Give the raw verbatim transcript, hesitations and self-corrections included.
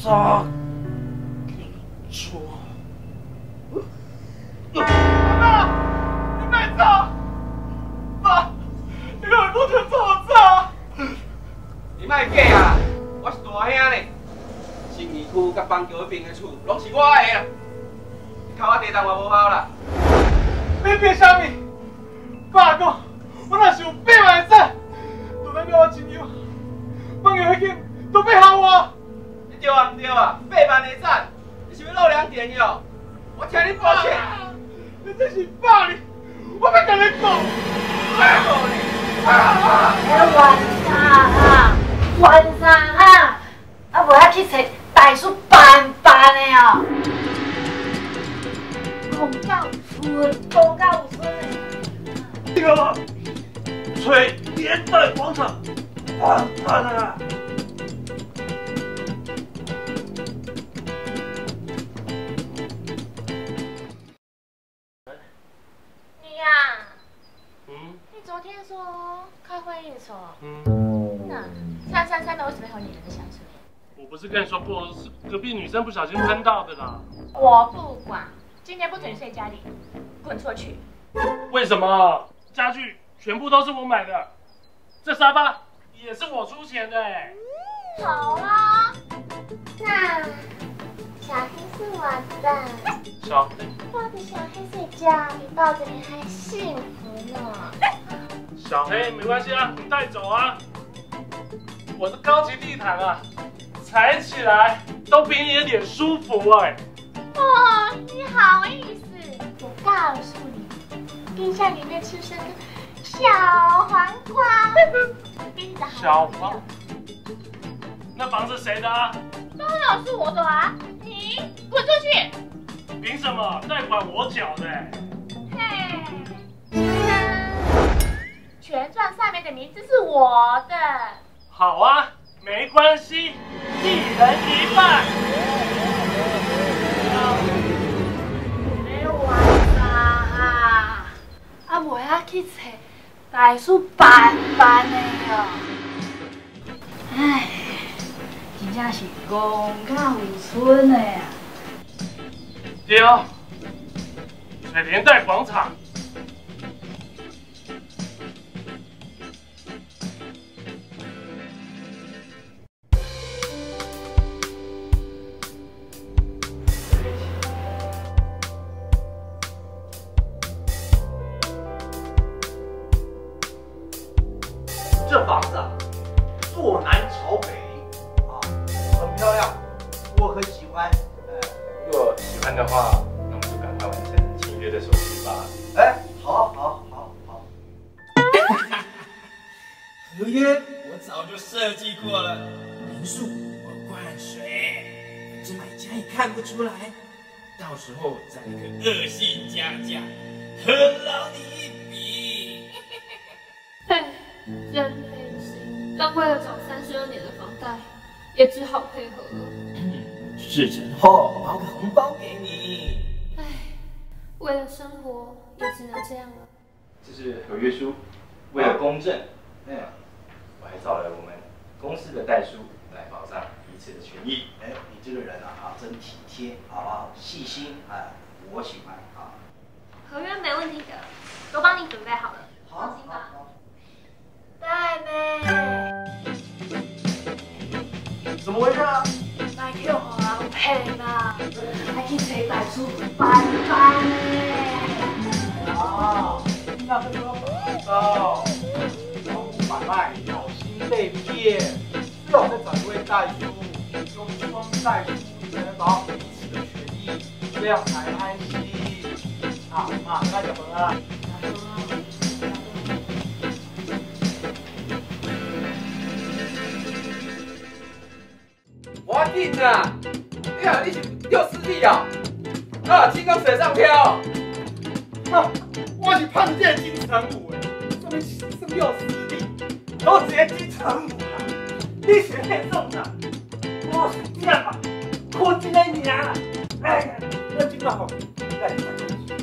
杀给错。 爸，你别走！爸，你可不准做我走！ 你莫假啊！我是大兄呢。新义区甲邦桥迄边的厝，拢是我的啦。靠我地当我无效啦。 你别啥物？爸讲，我若是有百万的产，就代表我亲友，邦桥迄间都要效我。 对啊，对啊，八万的产，你是要漏两点哟？我请你抱歉。 你这是霸凌，我要跟你讲。 拜托你。 哎，晚上啊，晚上啊，啊，无要去找大叔办办的哦。公告村，公告村的。 这个吹连带广场翻翻了。 你呀， 嗯你昨天说开会应酬， 嗯， 那三三三的为什么有你人的香水？ 我不是跟你说过，是隔壁女生不小心喷到的啦。 我不管，今天不准睡家里，滚出去！ 为什么？家具全部都是我买的，这沙发也是我出钱的哎。 好啦，那小黑是我的， 小黑， 抱着小黑睡觉，比抱着你还幸福呢。 小黑没关系啊，你带走啊。我是高级地毯啊，踩起来都比你的脸舒服哎。 哦，你好意思？我告诉你，冰箱里面吃生的小黄瓜，比你的好。 小黄，那房子谁的啊？ 当然是我的啊！你滚出去！ 凭什么贷款我缴的？ 嘿，权状上面的名字是我的。 好啊，没关系，一人一半。 没完啦！啊，我要去找大叔办办的哦。唉，真正是公告有村的呀。 对哦，水莲带广场。 这房子啊，坐南朝北，啊，很漂亮，我很喜欢。呃， 如果喜欢的话，那我们就赶快完成签约的手续吧。 哎，好，好，好，好。 合约我早就设计过了，民宿我灌水，反正买家也看不出来，到时候再来个恶性加价，狠捞你一笔。 唉，真费心，但为了找三十二年的房贷，也只好配合了。 事成后包个红包给你。 唉，为了生活，也只能这样了。 这是合约书，为了公正，嗯，我还找了我们公司的代书来保障彼此的权益。 哎，你这个人啊，啊，真体贴，好不好？细心，哎，我喜欢啊。 合约没问题的，都帮你准备好了， 好， 放心吧。 好。 妹妹， 怎么回事啊？ 卖去互人骗啦，还去找大叔办办的。 啊，听到这个广告，公务买卖小心被骗，最好再找一位代书，用双代书才能保护彼此的权益，这样才安心。啊啊，那怎么了？ 我定啊！你好，你是丢失地啊？啊，金刚水上漂。 啊，我是胖姐金城武诶，上面是没有实力，我直接金城武啦。你是那种的，我是这样嘛，我今天娘啦，哎呀，我今晚好，来来。